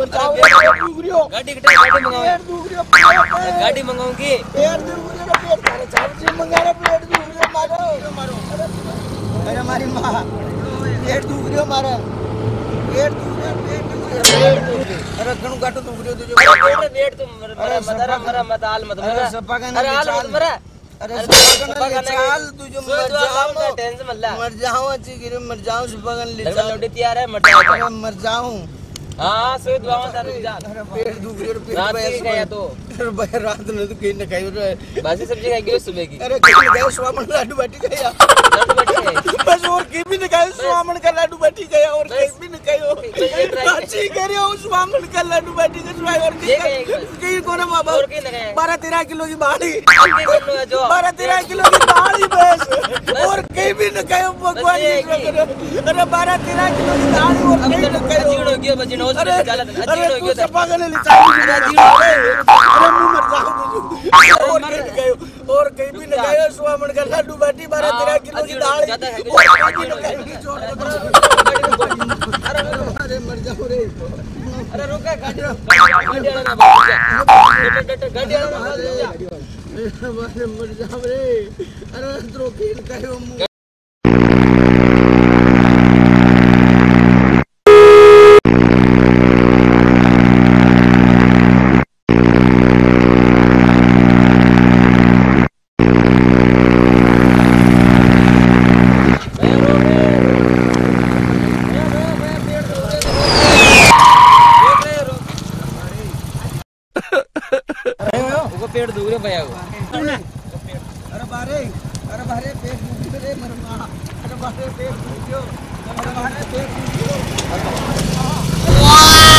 गाड़ी गाड़ी मंगाऊंगी अरे हमारी माँ पेट दुख रही हो हमारा पेट दुख अरे कणु काटो दुख रही हो तुझे पेट तुम मरा मत हाल मत अरे सपा का अरे हाल मत मरा अरे सपा का चाल तुझे मर जाऊं अच्छी गिरे मर जाऊं सपा का ले चाल तैयार है मर जाऊं हाँ सोई दुआओं तारे जा पेट दुख रही है पेट रात की गया तो भाई रात में तो कहीं न खाई रहे बासी सब्जी खाई सुबह की अरे कहीं गए स्वामन लाडू बाटी गया लाडू बाटी बस और कहीं भी न खाए स्वामन का लाडू बाटी गया और कहीं भी न खाए अच्छी करे हो स्वामन का लाडू बाटी का स्वाई और कहीं कोने मां बाप 12-13 किलो की बाड़ी 12-13 किलो की बाड़ी बस और कहीं भी न खाए भगवान अरे 12-13 किलो की बाड़ी और कहीं न खाए हो गया बजन अरे अजीब हो गया था पागल है अरे मुंह मर जाओ और कहीं भी न गए स्वामन का लाडू बाटी 12-13 किलो की दाल अरे मर जाओ रे अरे रुका गाड़ी मर जाओ रे अरे रोके कहो पेड़ दुख रहे भैया को अरे बारे पेट दुख रे मर मां अरे बारे पेट दुख अरे बारे पेट दुख